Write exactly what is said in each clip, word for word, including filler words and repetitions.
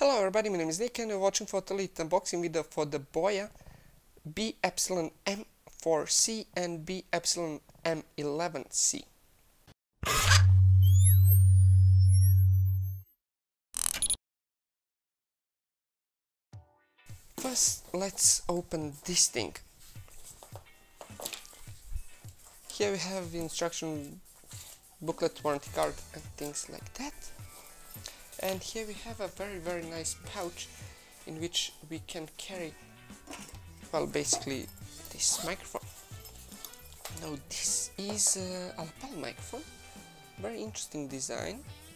Hello everybody, my name is Nick and you're watching for the Leet unboxing video for the BOYA B Y M four C and B Y M eleven C. First, let's open this thing. Here we have the instruction booklet, warranty card and things like that. And here we have a very very nice pouch in which we can carry, well, basically this microphone. Now this is a lapel microphone, very interesting design.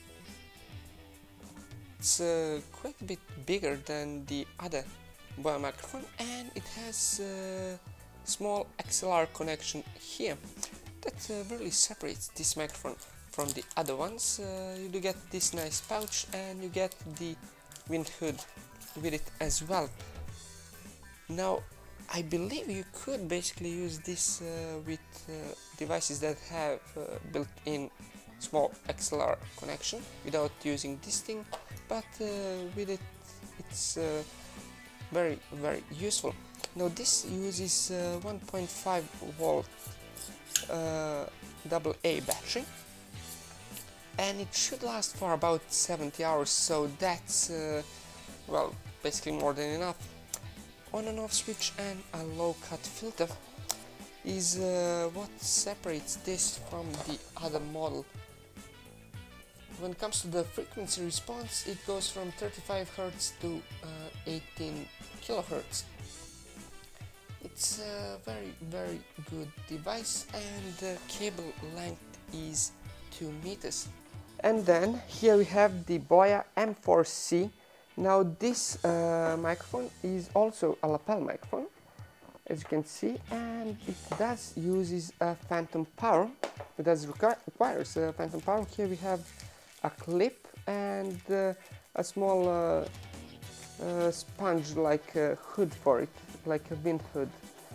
It's uh, quite a bit bigger than the other BOYA microphone, and it has a small X L R connection here that uh, really separates this microphone from the other ones. Uh, you do get this nice pouch and you get the wind hood with it as well. Now I believe you could basically use this uh, with uh, devices that have uh, built-in small X L R connection without using this thing, but uh, with it it's uh, very very useful. Now this uses uh, one point five volt uh, double A battery, and it should last for about seventy hours, so that's uh, well, basically more than enough. On and off switch and a low cut filter is uh, what separates this from the other model. When it comes to the frequency response, it goes from thirty-five hertz to uh, eighteen kilohertz. It's a very very good device, and the cable length is two meters. And then here we have the BOYA M four C. Now this uh, microphone is also a lapel microphone, as you can see, and it does uses a phantom power. It does require, requires a phantom power. Here we have a clip and uh, a small uh, uh, sponge-like uh, hood for it, like a wind hood.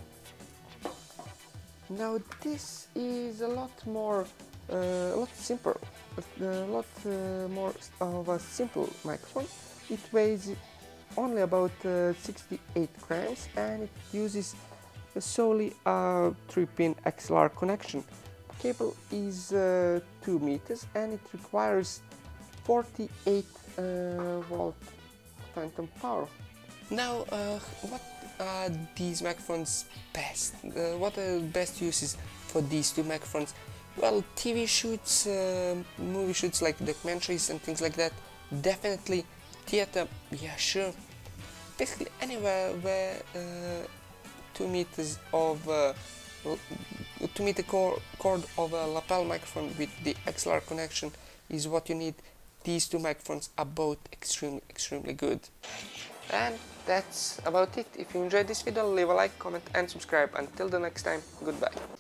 Now this is a lot more, uh, a lot simpler, a lot uh, more of a simple microphone. It weighs only about uh, sixty-eight grams, and it uses solely a three pin X L R connection. Cable is uh, two meters, and it requires forty-eight uh, volt phantom power. Now, uh, what are these microphones best? Uh, what are the best uses for these two microphones? Well, T V shoots, uh, movie shoots like documentaries and things like that. Definitely theater, yeah, sure. Basically anywhere where uh, two meters of uh, two meter cord, cord of a lapel microphone with the X L R connection is what you need. These two microphones are both extremely extremely good. And that's about it. If you enjoyed this video, leave a like, comment and subscribe. Until the next time, goodbye.